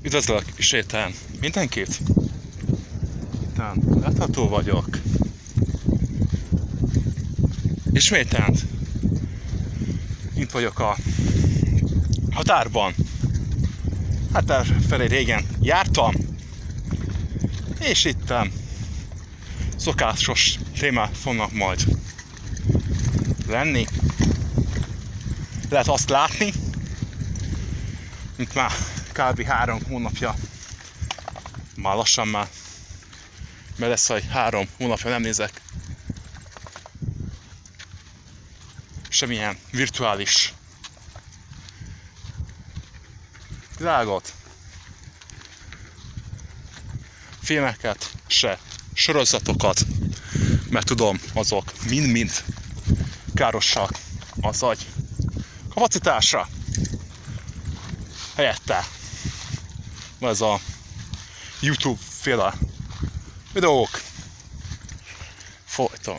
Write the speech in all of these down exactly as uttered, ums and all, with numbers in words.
Üdvözlök ismételten mindenkit! Itten látható vagyok. Ismételten itt vagyok a határban. Határ felé régen jártam, és itten szokásos témák fognak majd lenni. Lehet azt látni, mint már kb. három hónapja, már lassan már, mert lesz, hogy három hónapja nem nézek semmilyen virtuális világot, filmeket, se sorozatokat, mert tudom, azok mind-mind károsak az agy kapacitásra. Helyette ez a YouTube féle videók folyton.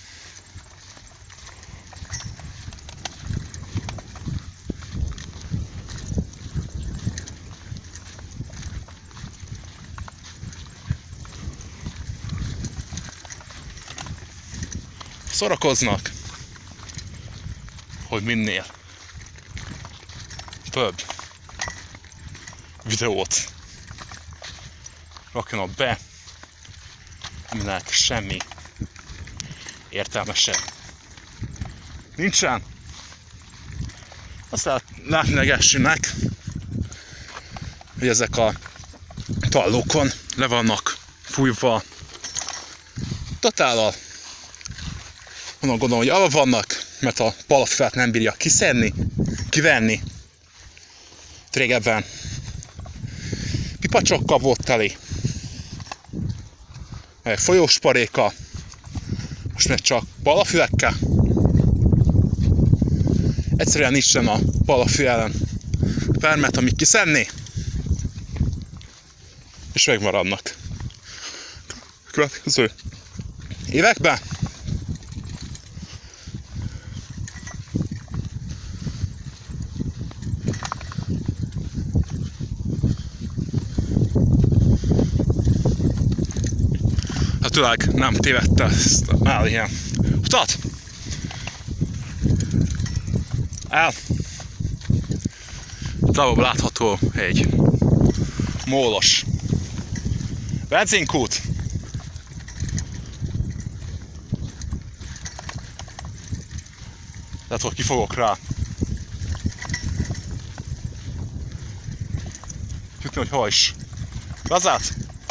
Szórakoznak, hogy minél több videót rakjanak be, aminek semmi értelmese nincsen. Azt látni legessének, hogy ezek a tallókon le vannak fújva totállal. Onnan gondolom, hogy alap vannak, mert a palafát nem bírja kiszedni, kivenni. Régebben pipacsokkal volt teli, meg folyósparéka, most meg csak palafülekkel. Egyszerűen nincsen a palafű ellen permet, amit kiszedni, és megmaradnak. Következő években tényleg nem tévedte ezt el ilyen utat. El. Távolban látható egy mólos benzinkút. Tehát, hogy kifogok rá jutni, hogy hol is vezet.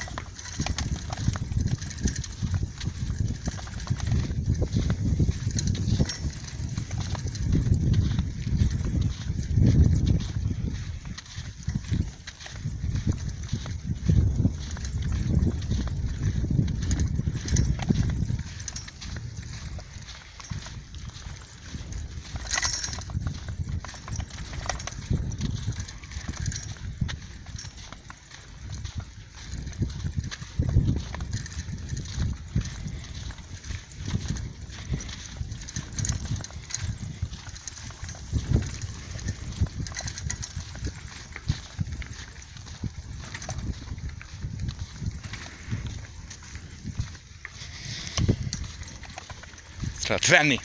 Lehet venni.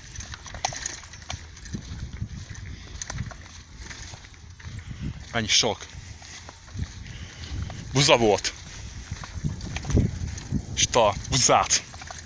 Mennyi sok buza volt. És a buzát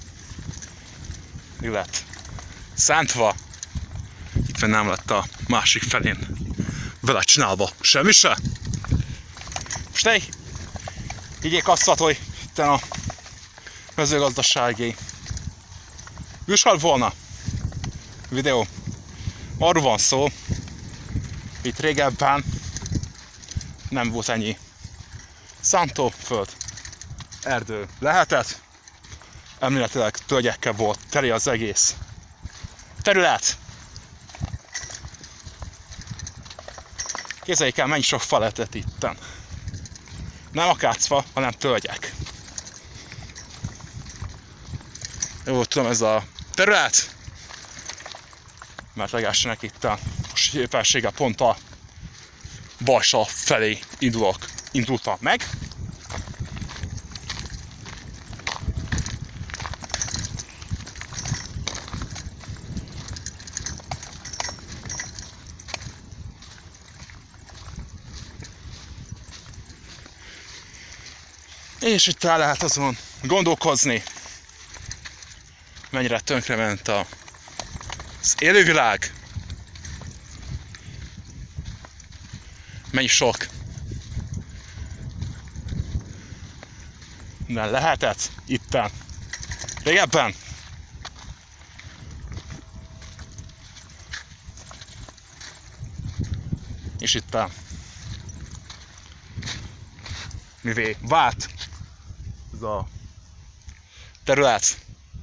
mi lett szántva, itt nem lett a másik felén vele csinálva semmi se. Most egy higgyék azt, hogy itt a mezőgazdasági műsor volna videó. Arról van szó, itt régebben nem volt ennyi szántóföld, erdő lehetett, elméletileg tölgyekkel volt teli az egész terület. Képzeljék el, mennyi sok fa lehetett itten. Nem akácfa, hanem tölgyek. Jó, tudom, ez a terület, mert legássanak itt a most éppenséggel pont a balsó felé indulok indultam meg. És itt el lehet azon gondolkozni, mennyire tönkrement a, az élővilág, mennyi sok minden lehetett itten régebben. És itten mivé vált ez a terület.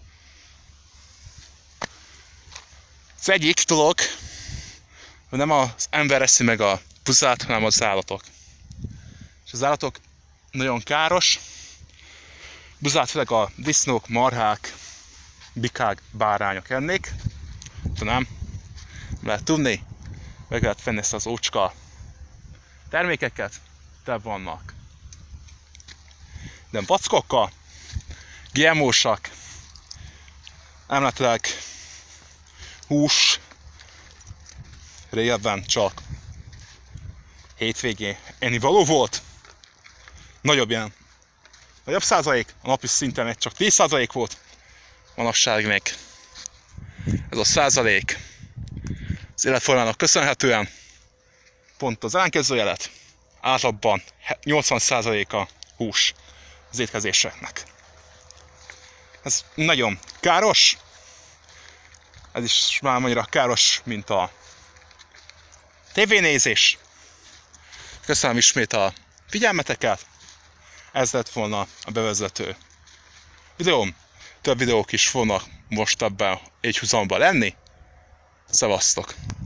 Az egyik dolog, hogy nem az ember eszi meg a buzát, hanem az állatok. És az állatok nagyon káros. Buzát főleg a disznók, marhák, bikák, bárányok ennék. De nem lehet tudni, meg lehet venni ezt az ócska termékeket, de vannak. De vackokkal, gé em ó-sak, emletileg hús, régebben csak hétvégén ennivaló volt, nagyobb ilyen, nagyobb százalék, a napi szinten csak tíz százalék volt, manapság még ez a százalék az életformának köszönhetően pont az ellenkezőjelet, átlagban nyolcvan százaléka hús az étkezéseknek. Ez nagyon káros, ez is már annyira káros, mint a tévénézés. Köszönöm ismét a figyelmeteket, ez lett volna a bevezető videóm. Több videók is fognak most ebben egy húzamban lenni. Szevasztok!